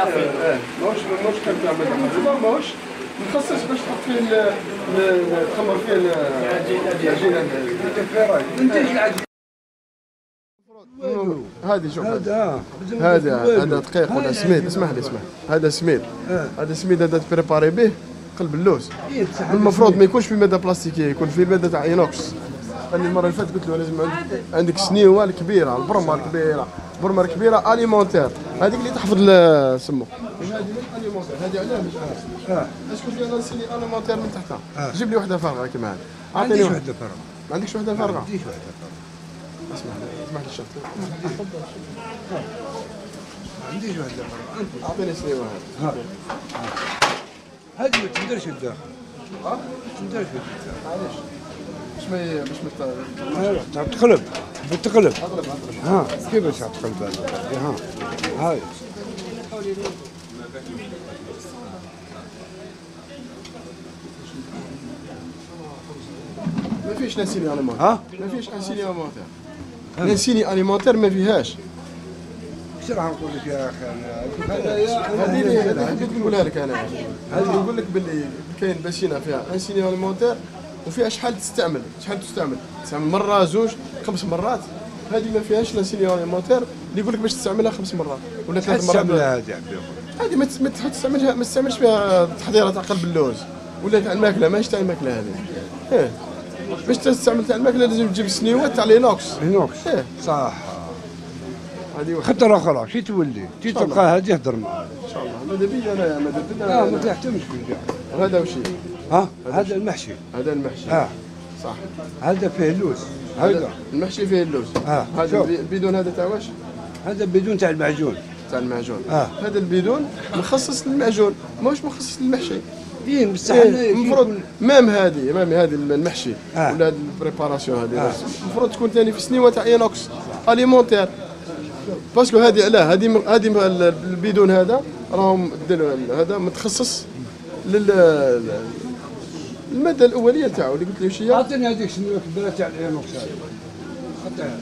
صافي. ماهوش كان تاع مدرسه ماهوش مخصص باش تحط فيه تخمر فيه العجينه منتج العجين. هذه شوف هذا دقيق ولا سميد. اسمح لي هذا سميد. هذا سميد هذا تبريباري به قلب اللوز. المفروض ما يكونش في ماده بلاستيكيه، يكون في ماده تاع اينوكس. انا المره اللي فاتت قلت له لازم عندك سنيوه الكبيره، البرمه الكبيره اليمونتير، هذيك اللي تحفظ سمو. هذه اليمونتير هذه علاه اسكو فيها نسيني اليمونتير من تحتها. جيب لي وحده فارغه كيما هذه. ما عنديش وحده فارغه. ما عندكش وحده فارغه؟ ما عنديش وحده فارغه. اسمح لي الشيخ. ما عنديش وحده فارغه. اعطيني سنيوه هذه ما تقدرش الداخل. ما تقدرش علاش؟ باش تقلب بتقلب. ها كيفاش تقلب هذا؟ هاي ما فيش نسيني اليمونتير. ما فيش نسيني اليمونتير. نسيني اليمونتير ما فيهاش. ايش راح نقول لك يا اخي هذه اللي حبيت نقولها لك انا. هذه نقول لك باللي كاين باشينه فيها انسيني اليمونتير وفيها شحال تستعمل. تستعمل مره زوج 5 مرات. هذه ما فيهاش لانسيني اليمونتير اللي يقول لك باش تستعملها 5 مرات ولا 3 مرات. هذه ما تستعملها، ما تستعملش فيها تحضيرها تاع قلب اللوز ولا تاع الماكله. ماهيش تاع الماكله هذه. باش تستعمل تاع الماكله لازم تجيب سنيوات تاع لينوكس. صح. هذه خطره اخرى شي تولي تلقى هذه يهضر معاك ان شاء الله. ماذا بيا انا لا ما تحتمش بالكاع. هذا وشي هذا المحشي. صح. هذا فيه اللوز. هذا المحشي فيه اللوز. هذا البيدون هذا تاع واش؟ هذا البيدون تاع المعجون. هذا البيدون مخصص للمعجون ماهوش مخصص للمحشي. بصح المفروض مام هذه المحشي ولا البريباراسيون هذه المفروض تكون ثاني في سنيوه تاع اينوكس اليمونتير. باسكو هذه علاه هذه البيدون هذا راهم هذا متخصص الماده الاوليه تاعو اللي قلت لي وش هي. عطيني هذيك سنيوه كبيره تاع الاينوكس هذه. عطيها.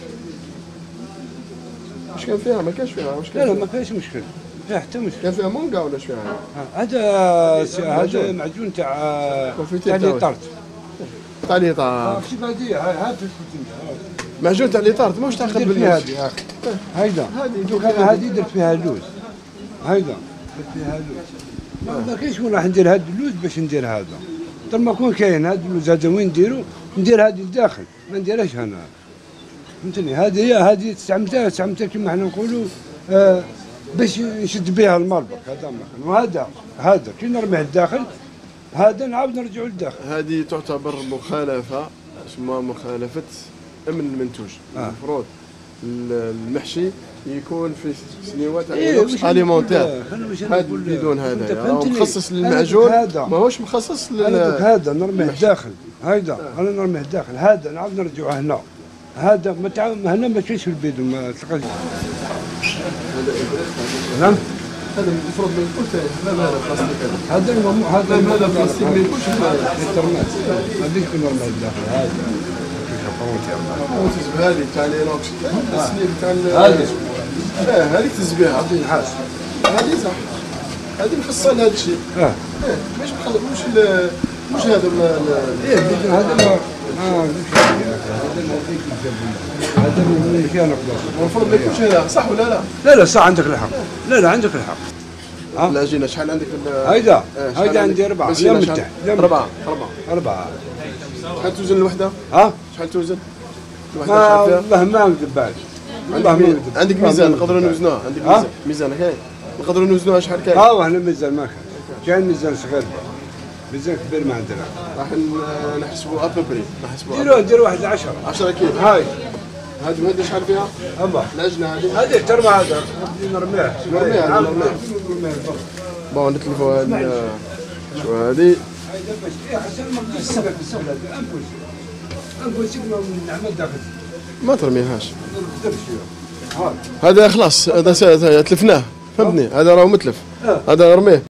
واش كان فيها؟ ما كانش فيها. واش كان؟ لا ما فيهاش مشكل. فيها حتى مشكل. كان فيها مونغا ولا اش فيها؟ هذا معجون تاع ليطارت. تاع ليطارت. شوف هذه هات معجون تاع ليطارت ماهوش تاع قلب اللوز. هذه يا اخي. هذه درت فيها اللوز. درت فيها اللوز. ما كاينش وين راح ندير هذا اللوز باش ندير هذا. طول ما يكون كاين هذا اللوز هذا وين نديرو؟ ندير هذه لداخل ما نديرهاش هنا. فهمتني؟ هذه استعملتها كما حنا نقولوا باش نشد بها المربك. هذا مثلا وهذا كي نرميه لداخل هذا نعاود نرجعوا للداخل. هذه تعتبر مخالفه اسمها مخالفه امن المنتوج. المفروض المحشي يكون في سنيوات اليمونتير. هذا البيدون هذا مخصص للمعجون ماهوش مخصص هذا نرميه داخل. انا نرميه داخل. هذا نعاود نرجعوه هنا. هذا هنا ما كاينش في البيدون ما تلقاش. نعم. هذا المفروض ما يكونش هذا بلاستيك. هذا بلاستيك ما يكونش في الترمات. هذيك نرميه داخل. هذا هذه تاع لينوكس. السنين تاع هذيك تزبيها. هذه نحاس. هذه صح. هذه مخصصه لهذا الشيء. مش هذا هذا هذا من فيها نقدر. المفروض ما يكونش هذا صح ولا لا؟ لا صح عندك الحق. لا عندك الحق. العجينه شحال عندك؟ هيدا عندي 4. أربعة. شحال توزن الوحده؟ شحال توزن؟ والله ما نكذب بعد. عندك ميزان نقدروا نوزنوها؟ عندك ميزان كاين نقدروا نوزنوها شحال كاين؟ هنا ميزان ما كاين ميزان صغير. ميزان كبير ما عندنا. راح نحسبوا ابوبري. ديروا واحد 10 كيلو. هذه شحال فيها؟ العجنه هذه ترمى هذا نرميها. بون نتلفوا هذه شو هذه؟ ما ترميهاش. هذا خلاص هذا تلفناه فهمتني. هذا راهو متلف. هذا رميه.